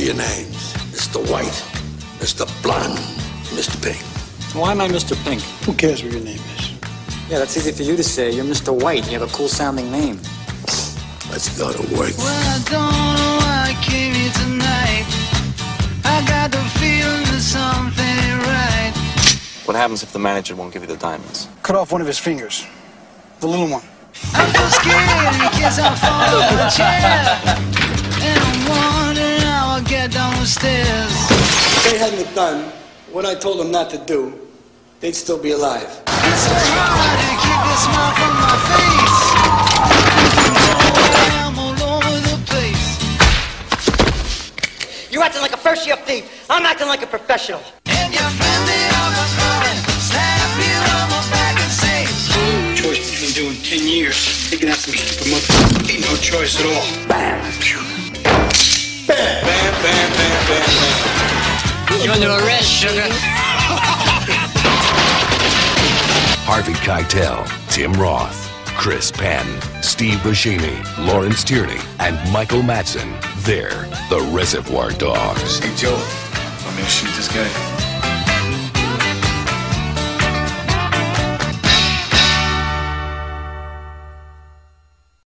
your names. Mr. White, Mr. Blonde, Mr. Pink. Why am I Mr. Pink? Who cares what your name is? Yeah, that's easy for you to say. You're Mr. White. You have a cool-sounding name. Let's go to work. Well, I don't know why I came here tonight. I got the feeling that something ain't right. What happens if the manager won't give you the diamonds? Cut off one of his fingers. The little one. I'm so scared in case I fall off my chair. And I'm wondering how I'll get down the stairs. If they hadn't done what I told them not to do, they'd still be alive. It's so hard to keep the smile from my face. I'm all over the place. You're acting like a first-year thief. I'm acting like a professional. And your friend, they all was running. Slap me on my back and say, Choice he's been doing 10 years. Taking out some shit per month. Ain't no choice at all. Bam. Bam, bam, bam, bam, bam, bam. You're under arrest, sugar. Harvey Keitel, Tim Roth, Chris Penn, Steve Buscemi, Lawrence Tierney, and Michael Madsen. They're the Reservoir Dogs. Hey, Joe, I'm gonna shoot this guy.